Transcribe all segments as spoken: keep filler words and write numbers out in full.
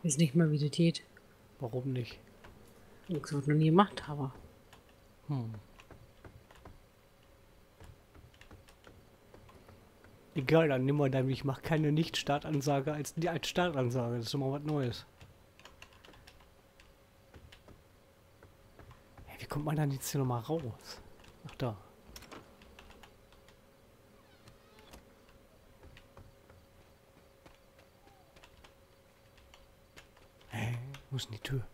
Weiß nicht mal, wie das geht. Warum nicht? Ich es noch nie gemacht habe. Hm. Egal, dann nimm mal dein, ich mache keine Nicht-Startansage als die als Startansage. Das ist immer was Neues. Hey, wie kommt man dann jetzt hier nochmal raus? Ach da. Hä? Wo ist denn die Tür?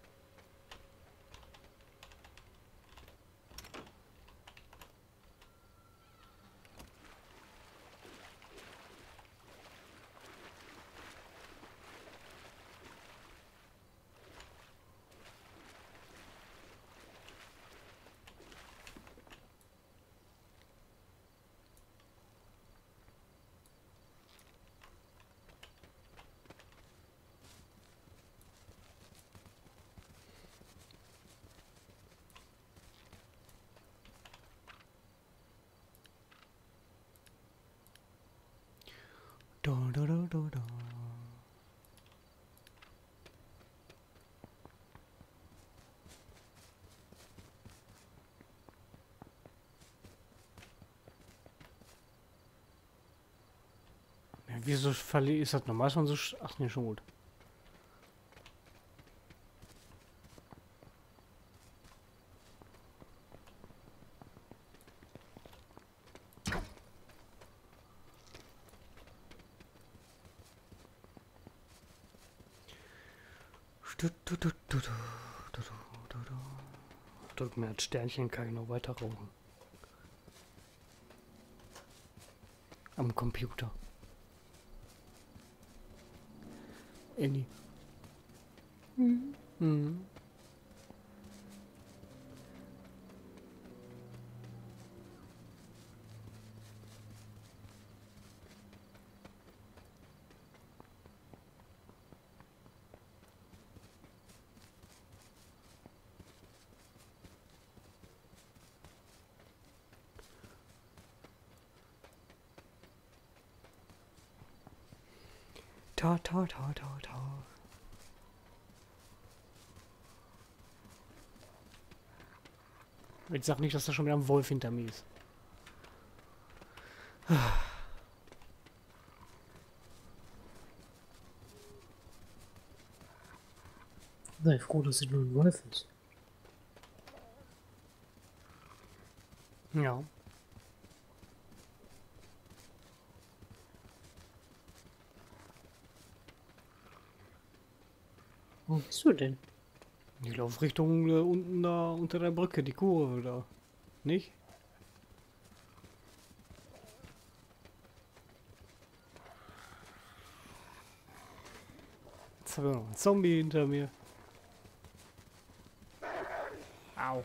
Da, da, da, da, da. Ja, wieso verliere ist das normal schon so? sch- Ach nee, schon gut. Stu- du- du- du- du- du- du- du- du. Drück mir das Sternchen, kann ich noch weiter rauchen. Am Computer. Annie. Mhm. Mhm. Ta, ta, ta, ta, ta. Jetzt sag nicht, dass da schon wieder ein Wolf hinter mir ist. Sei froh, dass es nur ein Wolf ist. Ja. Wo bist du denn? Ich laufe Richtung äh, unten da unter der Brücke, die Kurve da. Nicht? Jetzt habe ich noch einen Zombie hinter mir. Au.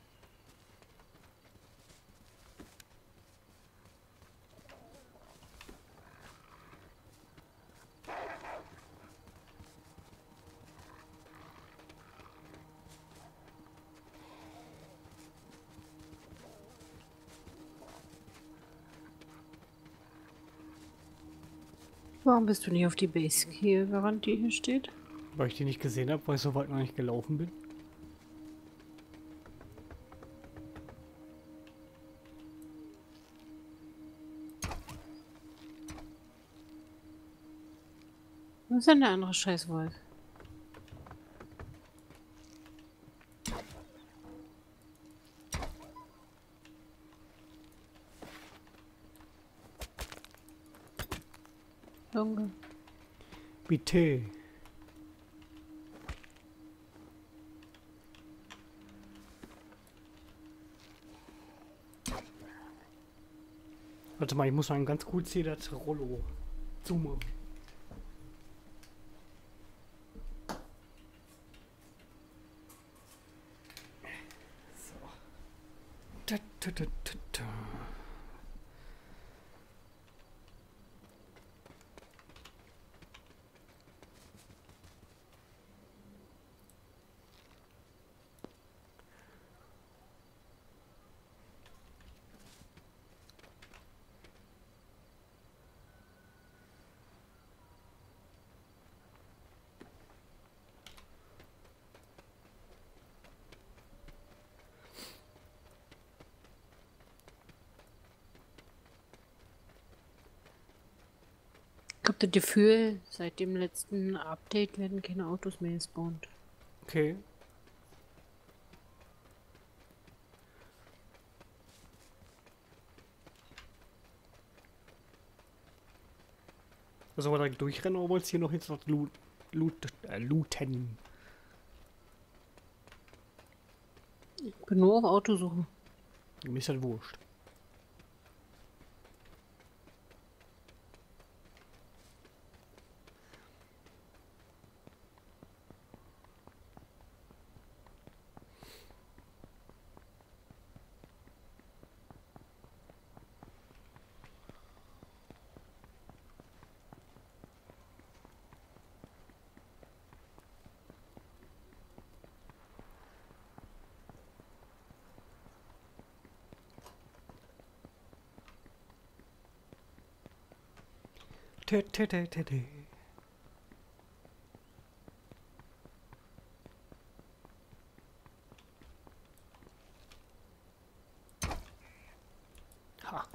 Warum bist du nicht auf die Base hier gerannt, die hier steht? Weil ich die nicht gesehen habe, weil ich so weit noch nicht gelaufen bin. Was ist denn der andere Scheißwolf? Junge. Bitte. Warte mal, ich muss mal ganz kurz hier das Rollo zoomen. So. Da, da, da, da, da. habe das Gefühl, seit dem letzten Update werden keine Autos mehr gespawnt. Okay. Sollen wir direkt durchrennen oder wolltest du hier noch jetzt noch loot, loot, äh, looten? Ich bin nur auf Autosuche. Mir ist halt wurscht. Tä, tä, tä, tä, tä. Ha.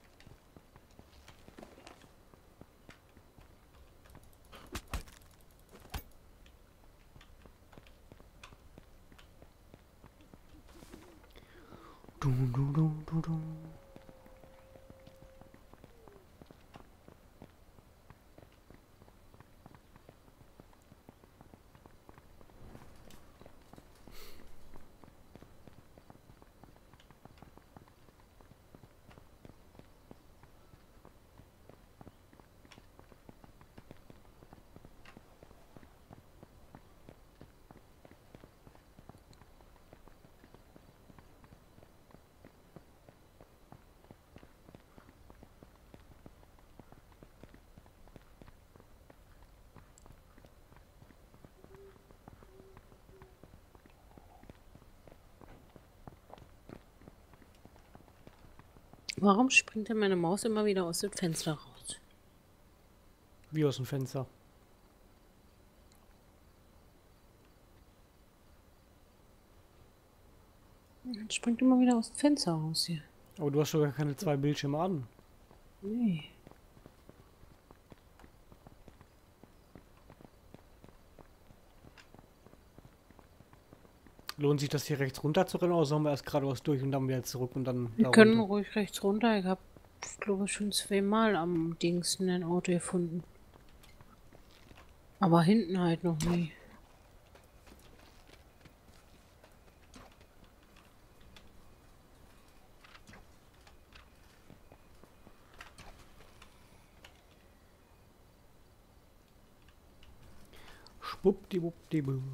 Du, du, du, du, du. Warum springt denn meine Maus immer wieder aus dem Fenster raus? Wie aus dem Fenster. Es springt immer wieder aus dem Fenster raus hier. Aber du hast schon gar keine zwei Bildschirme an. Nee. Lohnt sich das hier rechts runter zu rennen oder sollen wir erst geradeaus durch und dann wieder zurück und dann Wir da können runter? ruhig rechts runter. Ich habe, glaube ich, schon zweimal am Dingsten ein Auto gefunden. Aber hinten halt noch nie. Schwuppdiwuppdiwupp.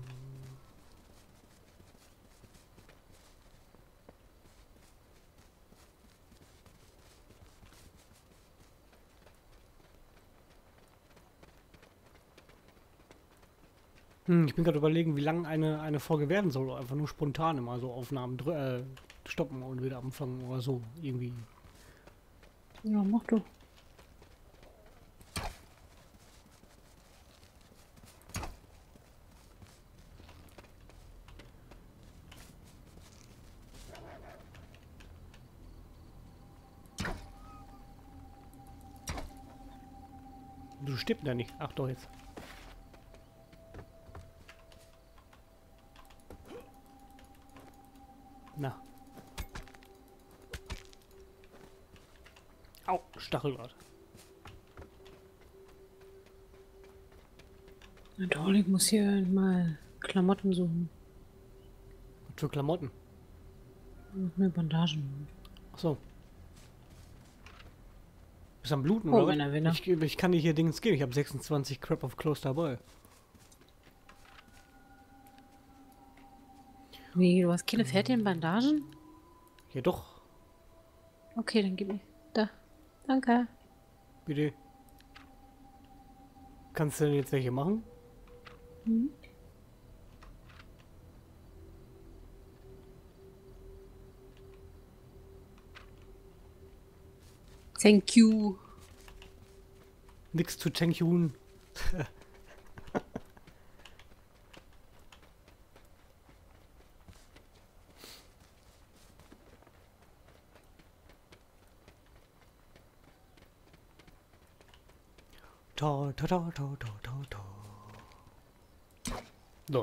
Hm, ich bin gerade überlegen, wie lang eine, eine Folge werden soll. Einfach nur spontan immer so Aufnahmen drü- äh, stoppen und wieder anfangen oder so. Irgendwie. Ja, mach du. Du stirbst ja nicht. Ach doch jetzt. Na. Au, Stacheldraht. Na toll, ich muss hier mal Klamotten suchen. Was für Klamotten? Ich muss mir Bandagen. Ach so. Bist am Bluten, Oh, oder? wenn er will. Ich, ich kann dir hier Dings geben. Ich habe sechsundzwanzig Crap of Close dabei. Wie, du hast keine fertigen Bandagen? Ja doch. Okay, dann gib mir. Da. Danke. Bitte. Kannst du denn jetzt welche machen? Hm? Thank you. Nix zu Thank-Yun. Ta, ta, ta, ta, ta, ta, ta. Lol.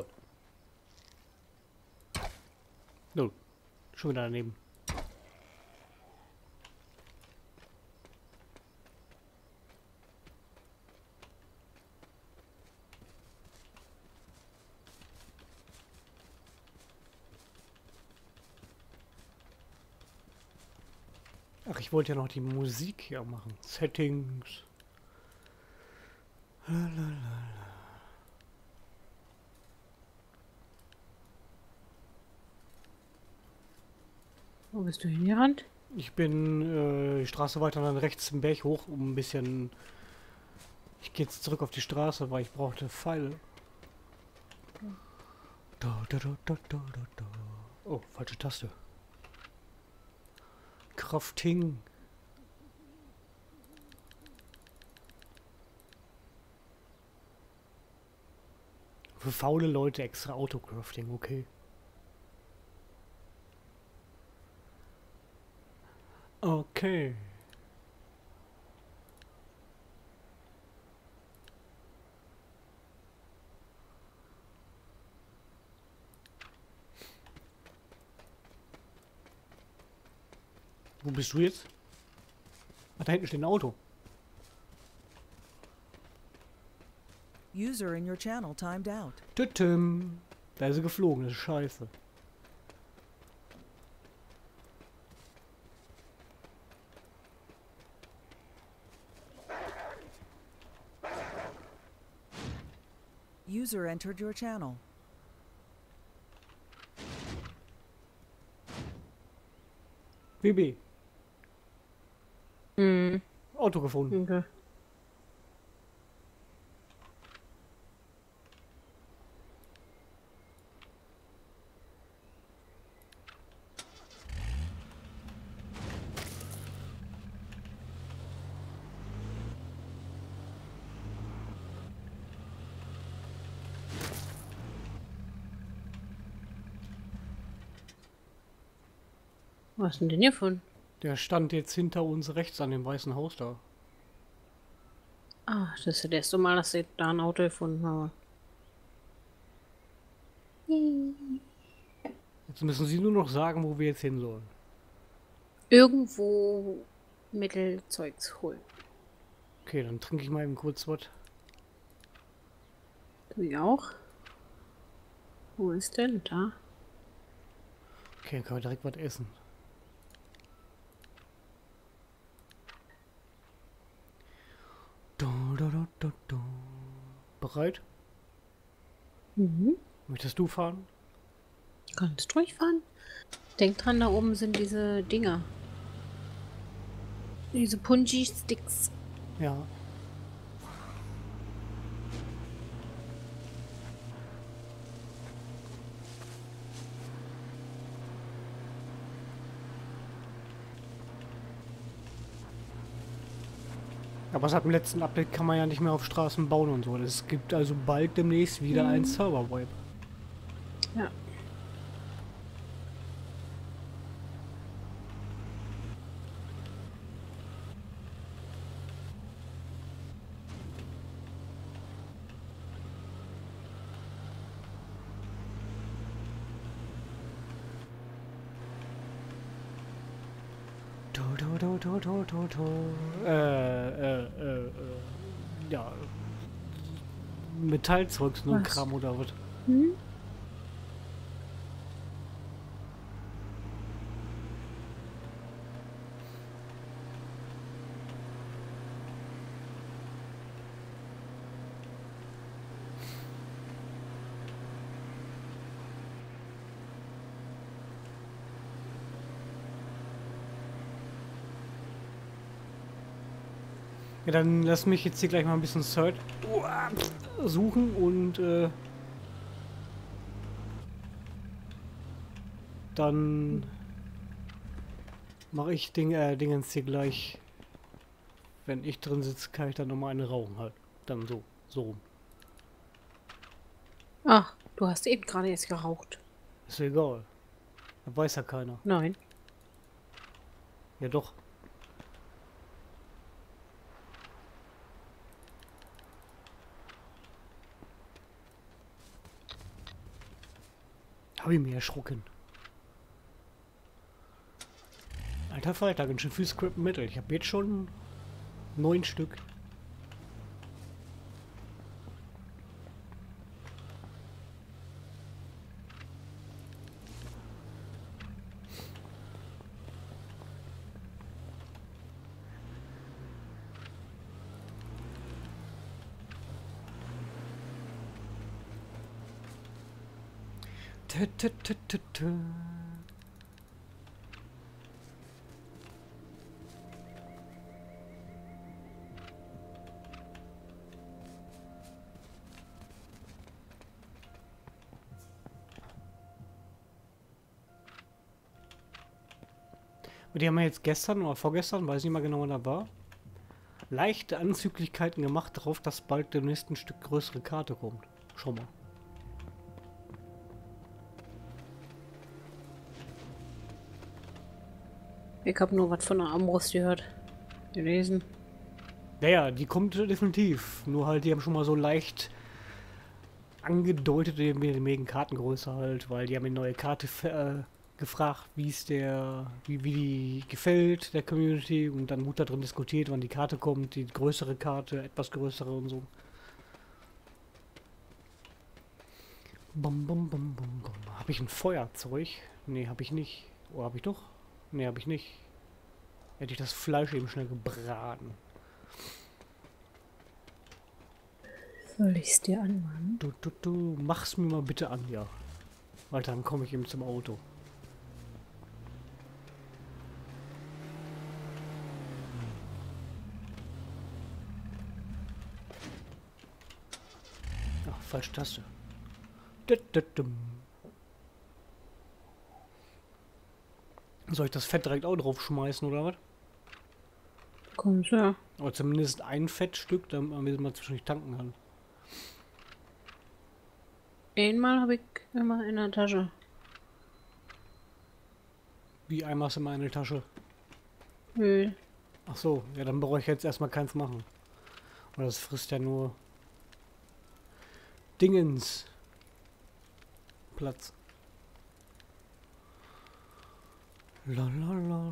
Lol. Schon wieder daneben. Ach, ich wollte ja noch die Musik hier machen. Settings. Lalalala. Wo bist du hingerannt? Ich bin äh, die Straße weiter dann rechts den Berg hoch, um ein bisschen... Ich gehe jetzt zurück auf die Straße, weil ich brauchte Pfeile. Da, da, da, da, da, da, da. Oh, falsche Taste. Crafting. Für faule Leute extra Autocrafting, okay. Okay. Wo bist du jetzt? Ach, da hinten steht ein Auto. User in your channel timed out. Tütüm. Da ist sie geflogen, das ist scheiße. User entered your channel. B B. Hm. Auto gefunden. Okay. Was ist denn denn hiervon? Der stand jetzt hinter uns rechts an dem weißen Haus da. Ah, das ist das erste Mal, dass ich da ein Auto gefunden habe. Jetzt müssen Sie nur noch sagen, wo wir jetzt hin sollen. Irgendwo Mittelzeugs holen. Okay, dann trinke ich mal eben kurz was. Du ja auch? Wo ist denn da? Okay, dann können wir direkt was essen. Da, da, da, da, da. Bereit? Mhm. Möchtest du fahren? Kannst durchfahren? Denk dran, da oben sind diese Dinger. Diese Punji-Sticks. Ja. Aber seit dem letzten Update kann man ja nicht mehr auf Straßen bauen und so. Es gibt also bald demnächst wieder Mhm. ein Server-Wipe. Ja. To, to, to, to, to, to, to. Äh, äh, äh, äh, ja. Metallzeugs, nur ein Was? Kram oder was? Hm? Ja, dann lass mich jetzt hier gleich mal ein bisschen Search suchen und äh, dann mache ich Ding, äh, Dingens hier gleich. Wenn ich drin sitze, kann ich dann nochmal eine rauchen halt. Dann so, so rum. Ach, du hast eben gerade erst geraucht. Ist ja egal. Da weiß ja keiner. Nein. Ja doch. Habe ich mir erschrocken. Alter Falter, ganz schön viel Scrap Metal. Ich habe jetzt schon neun Stück. Tü, tü, tü, tü, tü. Und die haben ja jetzt gestern oder vorgestern, weiß nicht mal genau, wann da war, leichte Anzüglichkeiten gemacht darauf, dass bald demnächst ein Stück größere Karte kommt. Schon mal. Ich habe nur was von der Armbrust gehört. Gelesen. Ja, ja, die kommt definitiv. Nur halt, die haben schon mal so leicht angedeutet, wegen Kartengröße halt, weil die haben eine neue Karte äh, gefragt, wie es der, wie, wie die gefällt der Community, und dann wurde da drin diskutiert, wann die Karte kommt, die größere Karte, etwas größere und so. Bum, bum, bum, bum, bum. Habe ich ein Feuerzeug? Nee, habe ich nicht. Oder habe ich doch? Nee, habe ich nicht. Hätte ich das Fleisch eben schnell gebraten. Soll ich es dir anmachen? Du, du, du, mach's mir mal bitte an, ja. Weil dann komme ich eben zum Auto. Ach, falsche Taste. Soll ich das Fett direkt auch drauf schmeißen, oder was? Kommst ja. Oder zumindest ein Fettstück, damit man mal zwischendurch tanken kann. Einmal habe ich immer in der Tasche. Wie einmal ist in meine Tasche. Öl. Ach so, ja, dann brauche ich jetzt erstmal keins machen. Oder das frisst ja nur Dingens Platz. Lalalala.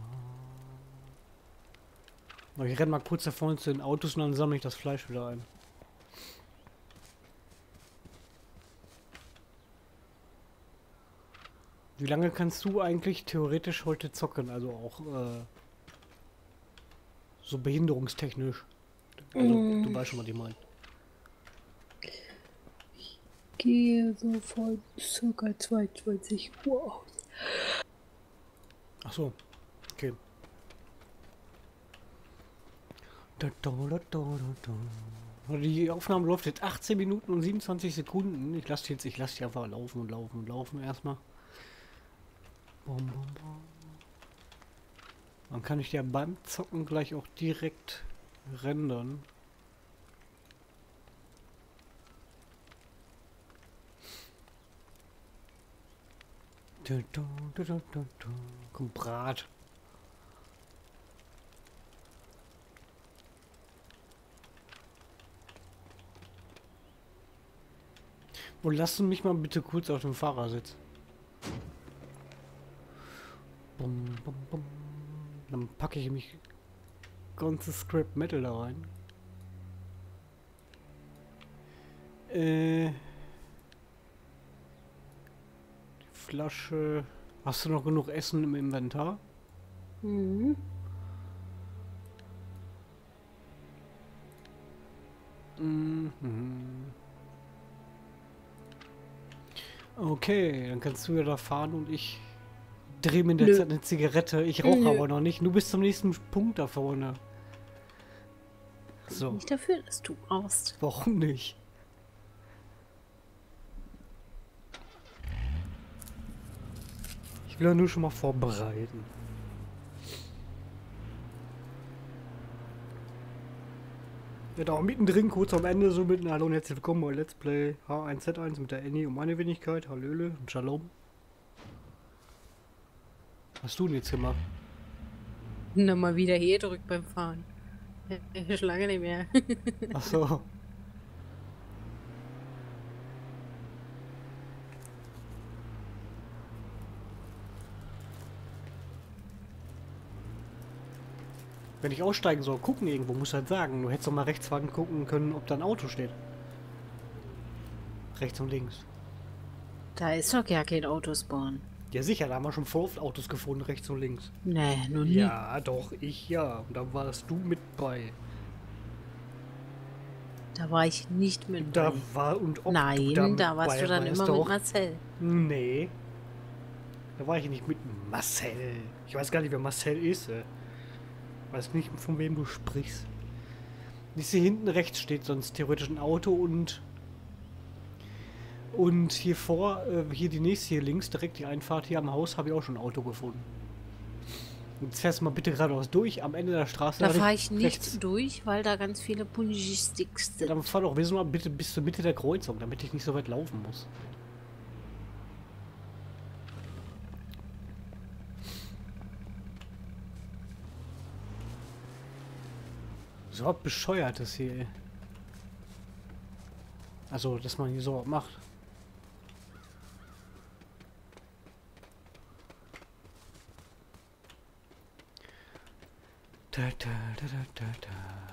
Ich renne mal kurz da vorne zu den Autos und dann sammle ich das Fleisch wieder ein. Wie lange kannst du eigentlich theoretisch heute zocken? Also auch äh, so behinderungstechnisch. Also, Mm. du weißt schon, was ich meine. Gehe so von circa zweiundzwanzig Uhr aus. Ach so, okay. Da, da, da, da, da. Die Aufnahme läuft jetzt achtzehn Minuten und siebenundzwanzig Sekunden. Ich lasse jetzt, ich lasse die einfach laufen und laufen und laufen erstmal. Bom, bom, bom. Dann kann ich ja beim Zocken gleich auch direkt rendern. Da, da, da, da, da, da. Komm, Brat. Und lassen mich mal bitte kurz auf dem Fahrersitz. Bum, bum, bum. Dann packe ich mich ganzes Scrap Metal da rein. Äh. Die Flasche. Hast du noch genug Essen im Inventar? Mhm. Mhm. Okay, dann kannst du ja da fahren und ich drehe mir in der Nö. Zeit eine Zigarette. Ich rauche Nö. aber noch nicht. Du bist zum nächsten Punkt da vorne. So, Nicht dafür, dass du brauchst. warum nicht? Ich will ja nur schon mal vorbereiten. Ja, da auch mittendrin, kurz am Ende, so mitten. Hallo und herzlich willkommen bei Let's Play H eins Z eins mit der Annie und meine Wenigkeit. Hallöle und Shalom. Was hast du denn jetzt gemacht? Na, mal wieder hier drückt beim Fahren. Äh, Schon lange nicht mehr. Ach so. Wenn ich aussteigen soll, gucken irgendwo, muss halt sagen. Du hättest doch mal rechts fahren gucken können, ob da ein Auto steht. Rechts und links. Da ist doch gar kein Autospawn. Ja sicher, da haben wir schon voll oft Autos gefunden, rechts und links. Nee, nur nie. Ja, doch, ich ja. Und da warst du mit bei. Da war ich nicht mit Da bei. war und ob Nein, du da warst bei du dann warst immer doch. mit Marcel. Nee. Da war ich nicht mit Marcel. Ich weiß gar nicht, wer Marcel ist. Äh. Weiß nicht, von wem du sprichst. Ich sehe hinten rechts steht sonst theoretisch ein Auto und und hier vor, äh, hier die nächste hier links, direkt die Einfahrt hier am Haus, habe ich auch schon ein Auto gefunden. Jetzt fährst du mal bitte geradeaus durch, am Ende der Straße. Da rechts- fahre ich nicht rechts. durch, weil da ganz viele Pungisticks sind. Dann fahr doch wenigstens mal bitte bis zur Mitte der Kreuzung, damit ich nicht so weit laufen muss. So was Bescheuertes hier, ey. Also, dass man hier so was macht. Da, da, da, da, da, da.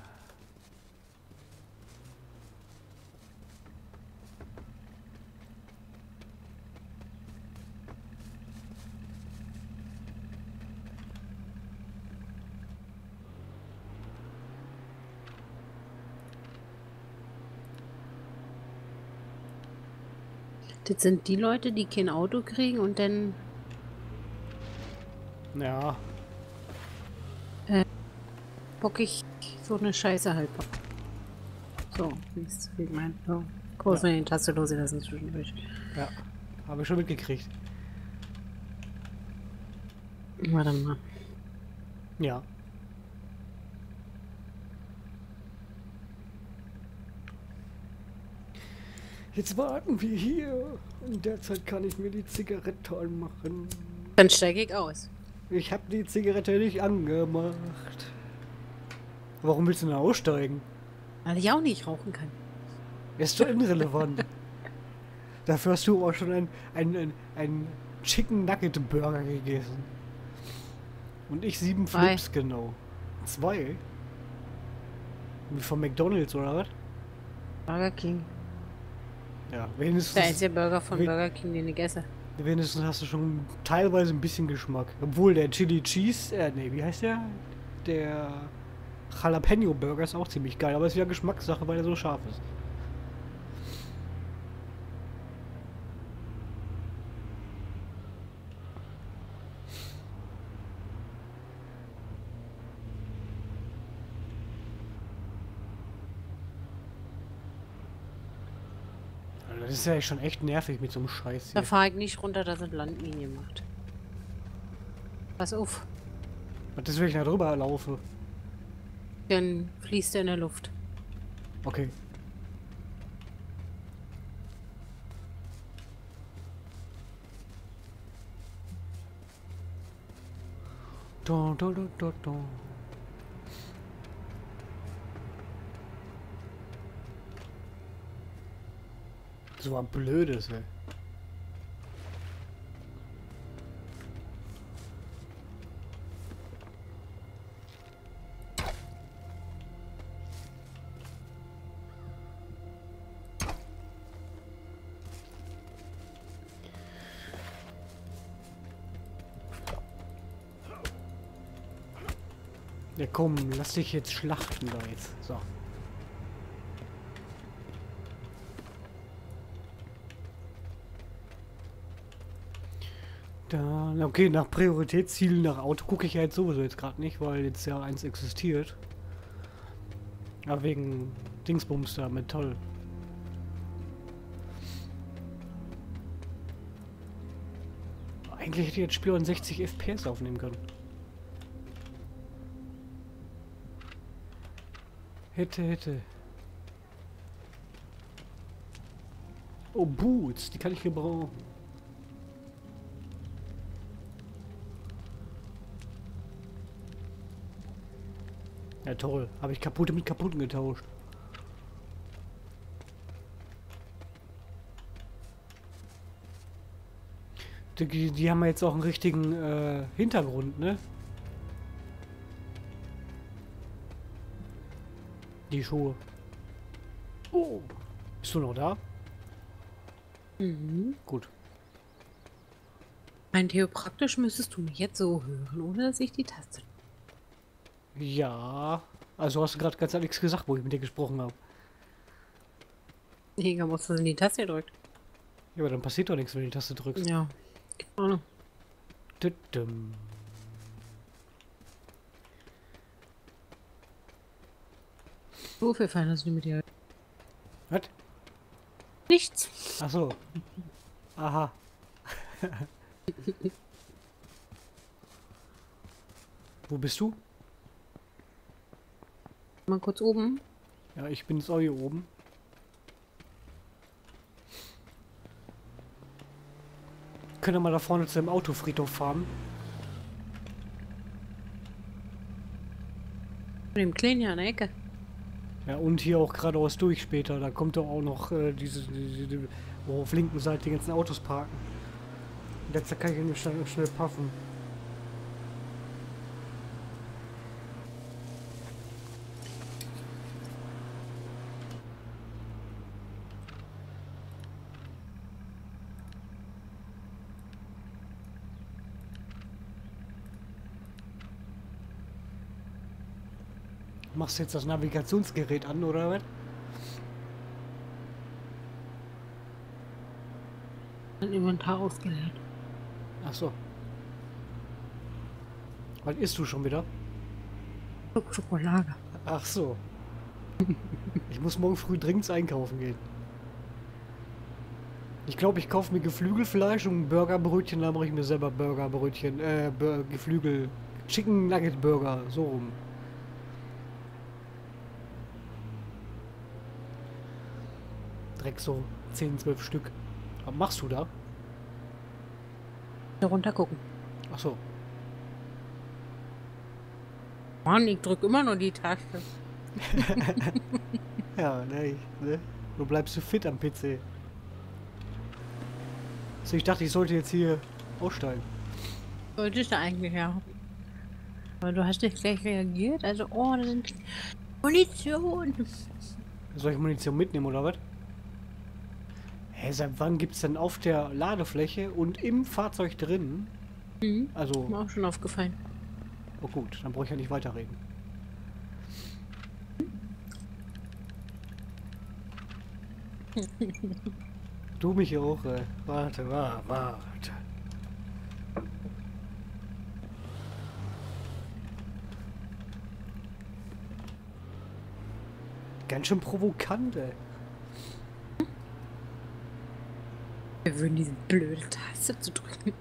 Das sind die Leute, die kein Auto kriegen und dann Ja, bock ich so eine Scheiße halt. So, ist wie mein. So. Kurz mal die Taste losgelassen zwischendurch. ja. Habe ich schon mitgekriegt. Warte mal. Ja. Jetzt warten wir hier. In der Zeit kann ich mir die Zigarette anmachen. Dann steige ich aus. Ich habe die Zigarette nicht angemacht. Warum willst du denn aussteigen? Weil ich auch nicht rauchen kann. Ist doch irrelevant. Dafür hast du auch schon ein, ein, ein, ein Chicken Nugget Burger gegessen. Und ich sieben Zwei. Flips genau. Zwei? Wie von McDonald's oder was? Burger King. Ja, Der wenigstens, einzige Burger von Wen- Burger King, den ich esse. wenigstens hast du schon teilweise ein bisschen Geschmack. Obwohl der Chili Cheese, äh, nee, wie heißt der? Der Jalapeno Burger ist auch ziemlich geil, aber ist wieder Geschmackssache, weil er so scharf ist. Also das ist ja schon echt nervig mit so einem Scheiß Da hier. fahre ich nicht runter, dass es Landlinie macht. Pass auf, Und deswegen ich da drüber laufe. dann fließt er in der Luft. Okay. Da, da, da, da, da. So ein blödes, ey. Ja komm, lass dich jetzt schlachten da jetzt. So. Da, okay, nach Prioritätszielen, nach Auto gucke ich ja jetzt sowieso jetzt gerade nicht, weil jetzt ja eins existiert. Aber wegen Dingsbums da, Metall. Eigentlich hätte ich jetzt Spiel an sechzig F P S aufnehmen können. Hätte, hätte. Oh, Boots, die kann ich gebrauchen. Ja toll, habe ich kaputte mit kaputten getauscht. Die, die haben ja jetzt auch einen richtigen äh, Hintergrund, ne? Die Schuhe. Oh. Bist du noch da? Mhm. Gut. Rein theoretisch müsstest du mich jetzt so hören, ohne dass ich die Taste... Ja. Also hast du gerade ganz nichts gesagt, wo ich mit dir gesprochen habe. Egal, musst du in die Taste drückt. Ja, aber dann passiert doch nichts, wenn du die Taste drückst. Ja. Keine Ahnung. Tütüm. So viel fein hast du mit dir. Was? Nichts. Ach so. Aha. Wo bist du? Mal kurz oben. Ja, ich bin jetzt auch hier oben. Können wir mal da vorne zu dem Autofriedhof fahren? Mit dem Kleinen hier an der Ecke. Ja, und hier auch geradeaus durch später. Da kommt doch auch noch äh, diese, diese, diese, wo auf linken Seite die ganzen Autos parken. Und jetzt kann ich ihn schnell, schnell puffen. Machst du jetzt das Navigationsgerät an, oder was? Ein Inventar ausgeleert. Ach so. Was isst du schon wieder? Schok- Schokolade. Ach so. Ich muss morgen früh dringend einkaufen gehen. Ich glaube, ich kaufe mir Geflügelfleisch und ein Burgerbrötchen, dann mache ich mir selber Burgerbrötchen, äh, Bur Geflügel, Chicken Nugget Burger, so rum. Direkt so zehn, zwölf Stück. Was machst du da? Da runter gucken. Ach so. Mann, ich drück immer nur die Taste. Ja, ne, ich, ne? Du bleibst du fit am P C. So, ich dachte, ich sollte jetzt hier aussteigen. Sollte ich da eigentlich, ja. Aber du hast nicht gleich reagiert. Also, oh, da sind Munition. Soll ich Munition mitnehmen oder was? Hä, seit wann gibt's denn auf der Ladefläche und im Fahrzeug drin? Mhm. Also, Mir auch schon aufgefallen. oh gut, dann brauche ich ja nicht weiterreden. Du mich auch, ey. Warte, warte, warte. Ganz schön provokant, ey. Wir würden diese blöde Taste zu drücken.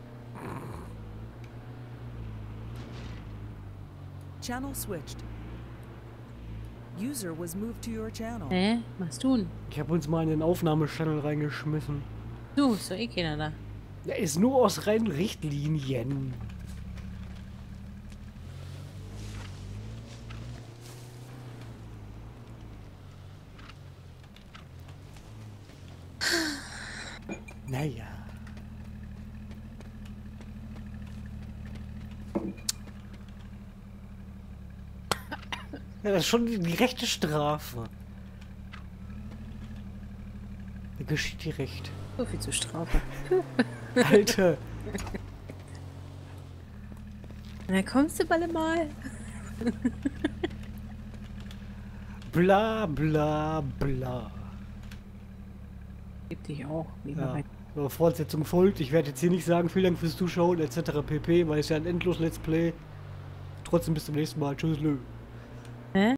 Channel switched. User was moved to your channel. Hä? Was tun? Ich habe uns mal in den Aufnahmechannel reingeschmissen. Du, ist doch eh keiner da. Der ist nur aus reinen Richtlinien. Naja. Ja, das ist schon die gerechte Strafe. Da geschieht dir recht. So viel zur Strafe. Alter. Na kommst du bald mal. Bla bla bla. Gib dich auch. Lieber Ja. weg. So, Fortsetzung folgt. Ich werde jetzt hier nicht sagen, vielen Dank fürs Zuschauen et cetera pp, weil es ja ein endlos Let's Play. Trotzdem bis zum nächsten Mal. Tschüss. Lö. Hä?